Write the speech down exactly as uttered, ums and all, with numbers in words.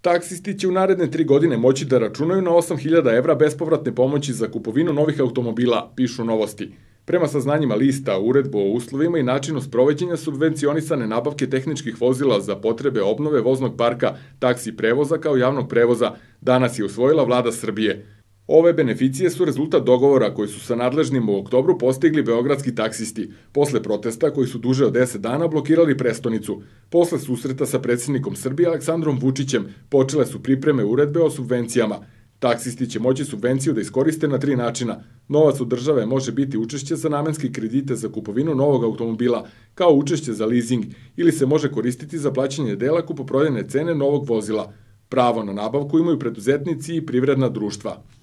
Taksisti će u naredne tri godine moći da računaju na osam hiljada evra bespovratne pomoći za kupovinu novih automobila, pišu Novosti. Prema saznanjima lista, uredbu o uslovima i načinu sprovođenja subvencionisane nabavke tehničkih vozila za potrebe obnove voznog parka, taksi prevoza kao javnog prevoza, danas je usvojila vlada Srbije. Ove beneficije su rezultat dogovora koji su sa nadležnim u oktobru postigli beogradski taksisti, posle protesta koji su duže od deset dana blokirali prestonicu. Posle susreta sa predsjednikom Srbije Aleksandrom Vučićem počele su pripreme uredbe o subvencijama. Taksisti će moći subvenciju da iskoriste na tri načina. Novac od države može biti učešće za namenske kredite za kupovinu novog automobila, kao učešće za leasing, ili se može koristiti za plaćanje dela kupoprodajne cene novog vozila. Pravo na nabavku imaju preduzetnici i privredna društva.